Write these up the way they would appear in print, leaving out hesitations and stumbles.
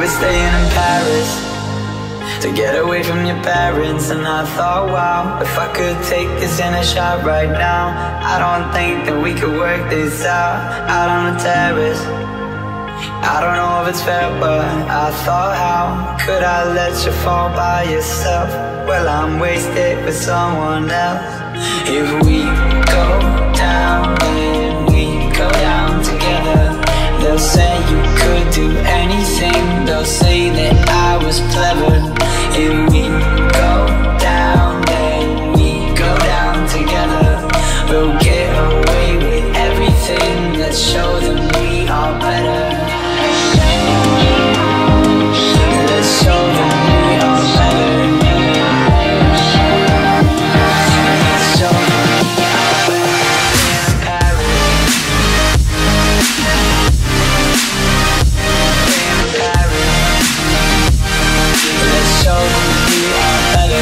were staying in Paris to get away from your parents. And I thought, wow, if I could take this in a shot right now, I don't think that we could work this out on the terrace. I don't know if it's fair, but I thought, how could I let you fall by yourself? Well, I'm wasted with someone else. If we go down, then we go down together. They'll say you could do anything, they'll say that I was clever. If we go down, then we go down together. We'll get away with everything, let's show them we are better. Let's show them we are better. Let's show them we are better. Let's show them we are better.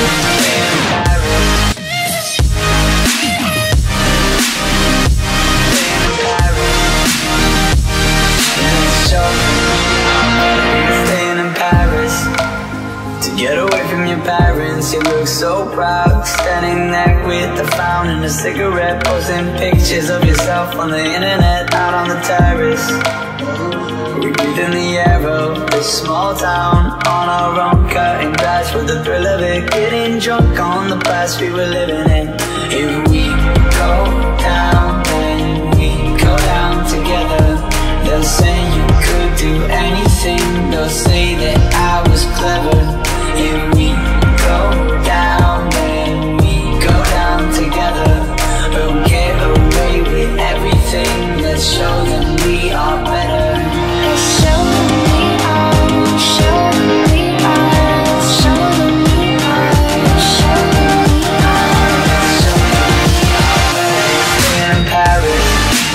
Staying in Paris to get away from your parents. You look so proud, standing there with a fountain, a cigarette, posting pictures of yourself on the internet, out on the terrace. We breathe in the air of this small town, on our own, cutting glass for the thrill of it, getting drunk on the past we were living in. If we go down, then we go down together. They'll say you could do anything, they'll say that I was clever. If we go down, then we go down together. We'll get away with everything, let's show them we are better. Let's show them we are, show them we are, show them we are, show them we are, show them we are. Stay in Paris.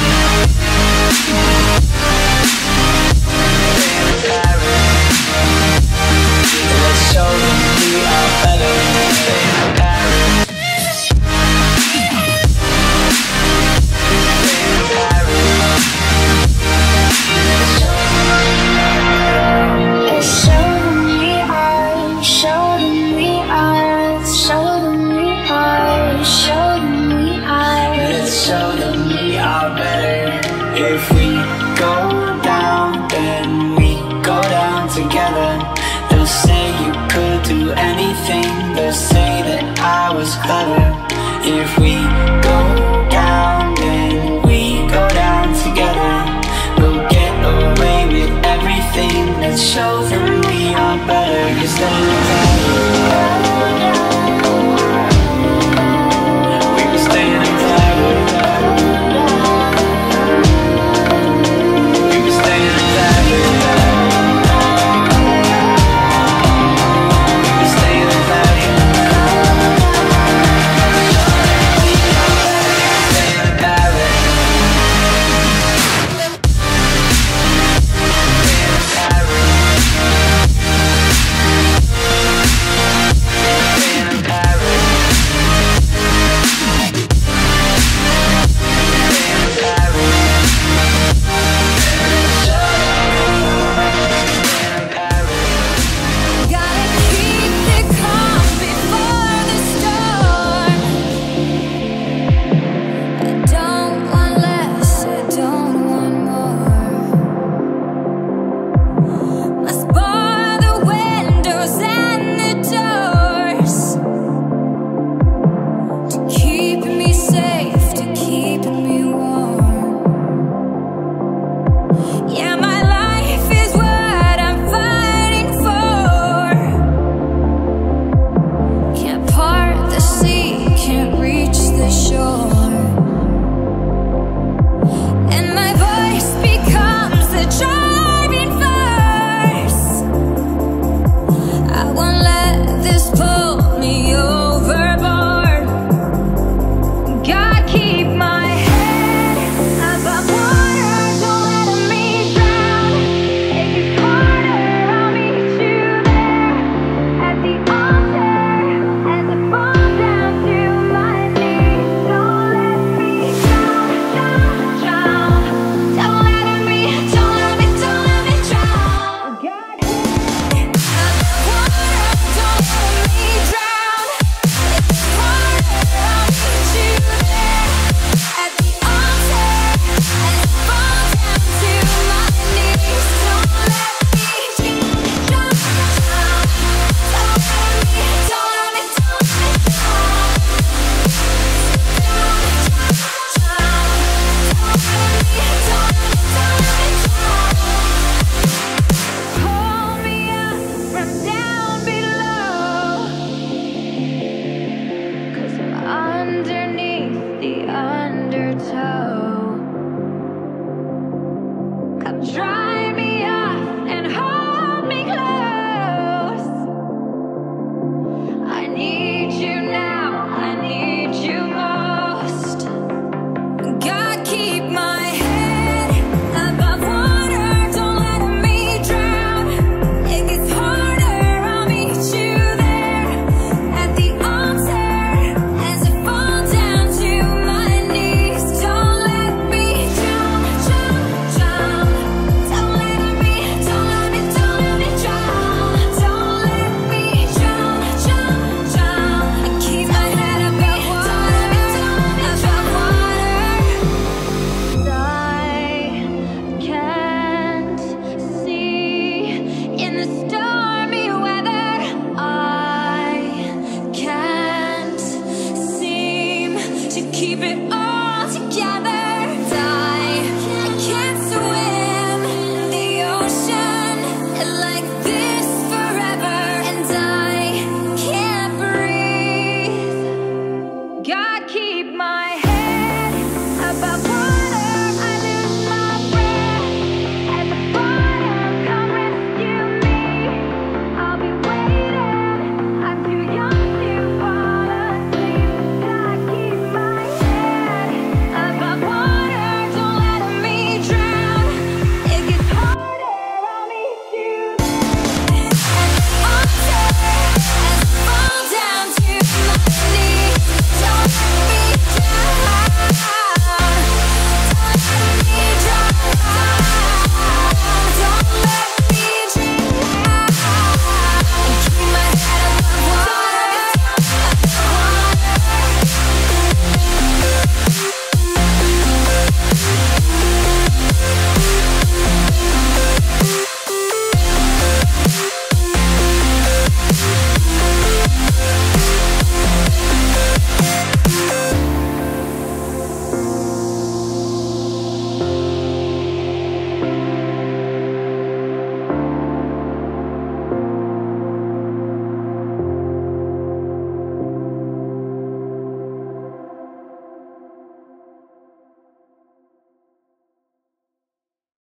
Let's show them we are better. Stay in Paris. Stay in Paris. Let's show them we are, show them we are, show them we are, show them we are. Let's show them we are better. If we go down, then we go down together. They'll say you could do anything, they'll say that I was clever. If we